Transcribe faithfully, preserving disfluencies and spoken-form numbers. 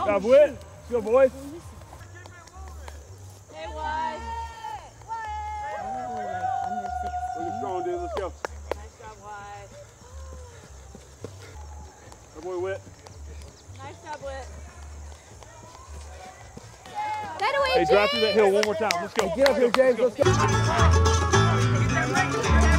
job, Witt. Let's go, boys. Hey, Wyatt. Looking strong, dude. Let's go. Nice job, Wyatt. Good boy, Witt. Nice job, Witt. Hey, drive through that hill one more time. Let's go. Get up here, James. Let's go.